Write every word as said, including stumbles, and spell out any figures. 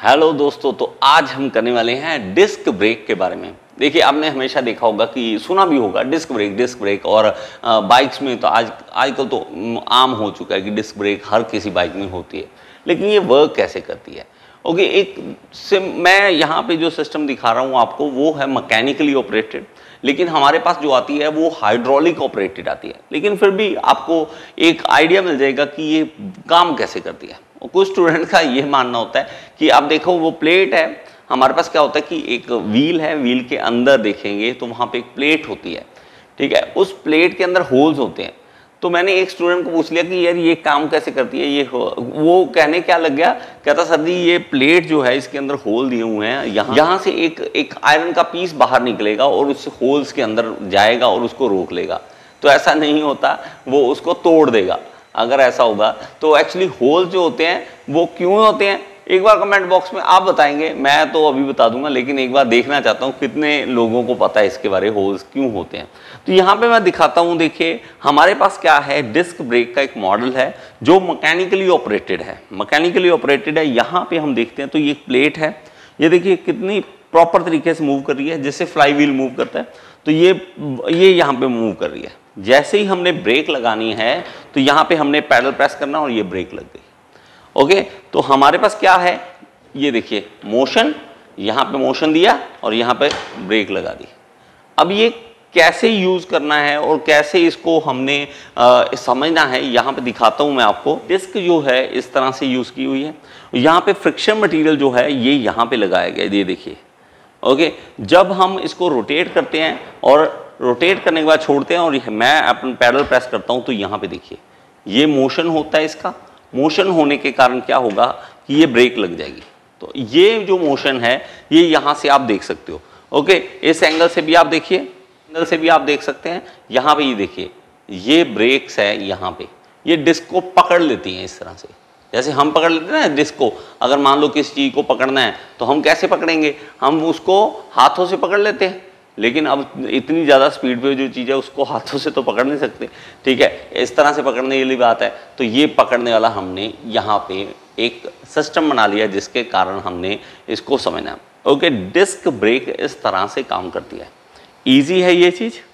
Hello दोस्तों, तो आज हम करने वाले हैं डिस्क ब्रेक के बारे में। देखिए, आपने हमेशा देखा होगा कि सुना भी होगा डिस्क ब्रेक डिस्क ब्रेक और बाइक्स में तो आज आजकल तो आम हो चुका है कि डिस्क ब्रेक हर किसी बाइक में होती है। लेकिन ये वर्क कैसे करती है? ओके, एक से मैं यहाँ पे जो सिस्टम दिखा रहा हूँ आपको वो है मैकेनिकली ऑपरेटेड, लेकिन हमारे पास जो आती है वो हाइड्रोलिक ऑपरेटेड आती है। लेकिन फिर भी आपको एक आइडिया मिल जाएगा कि ये काम कैसे करती है। और कुछ स्टूडेंट का ये मानना होता है कि आप देखो वो प्लेट है, हमारे पास क्या होता है कि एक व्हील है, व्हील के अंदर देखेंगे तो वहाँ पे एक प्लेट होती है, ठीक है। उस प्लेट के अंदर होल्स होते हैं। तो मैंने एक स्टूडेंट को पूछ लिया कि यार ये काम कैसे करती है, ये वो कहने क्या लग गया, कहता सर जी ये प्लेट जो है इसके अंदर होल दिए हुए हैं, यहाँ यहाँ से एक एक आयरन का पीस बाहर निकलेगा और उस होल्स के अंदर जाएगा और उसको रोक लेगा। तो ऐसा नहीं होता, वो उसको तोड़ देगा। अगर ऐसा होगा तो एक्चुअली होल्स जो होते हैं वो क्यों होते हैं, एक बार कमेंट बॉक्स में आप बताएंगे, मैं तो अभी बता दूंगा, लेकिन एक बार देखना चाहता हूँ कितने लोगों को पता है इसके बारे में होल्स क्यों होते हैं। तो यहाँ पे मैं दिखाता हूँ। देखिए हमारे पास क्या है, डिस्क ब्रेक का एक मॉडल है जो मैकेनिकली ऑपरेटेड है मैकेनिकली ऑपरेटेड है। यहाँ पे हम देखते हैं तो ये एक प्लेट है, ये देखिए कितनी प्रॉपर तरीके से मूव कर रही है, जैसे फ्लाई व्हील मूव करता है। तो ये ये यहाँ पे मूव कर रही है। जैसे ही हमने ब्रेक लगानी है तो यहाँ पे हमने पैडल प्रेस करना और ये ब्रेक लग गई। ओके, तो हमारे पास क्या है, ये देखिए मोशन, यहाँ पे मोशन दिया और यहाँ पे ब्रेक लगा दी। अब ये कैसे यूज करना है और कैसे इसको हमने आ, समझना है, यहाँ पे दिखाता हूँ मैं आपको। डिस्क जो है इस तरह से यूज की हुई है। यहाँ पे फ्रिक्शन मटेरियल जो है ये यहाँ पे लगाया गया, ये देखिए। ओके, जब हम इसको रोटेट करते हैं और रोटेट करने के बाद छोड़ते हैं और मैं अपन पैडल प्रेस करता हूँ तो यहाँ पे देखिए ये मोशन होता है। इसका मोशन होने के कारण क्या होगा कि ये ब्रेक लग जाएगी। तो ये जो मोशन है ये यहाँ से आप देख सकते हो। ओके, इस एंगल से भी आप देखिए, एंगल से भी आप देख सकते हैं। यहाँ पे ये देखिए ये ब्रेक्स है, यहाँ पे ये डिस्क को पकड़ लेती हैं इस तरह से, जैसे हम पकड़ लेते हैं ना डिस्क को। अगर मान लो किसी चीज़ को पकड़ना है तो हम कैसे पकड़ेंगे, हम उसको हाथों से पकड़ लेते हैं। लेकिन अब इतनी ज़्यादा स्पीड पे जो चीज़ है उसको हाथों से तो पकड़ नहीं सकते, ठीक है। इस तरह से पकड़ने वाली बात है। तो ये पकड़ने वाला हमने यहाँ पे एक सिस्टम बना लिया जिसके कारण हमने इसको समझना। ओके, डिस्क ब्रेक इस तरह से काम करती है। ईजी है ये चीज़।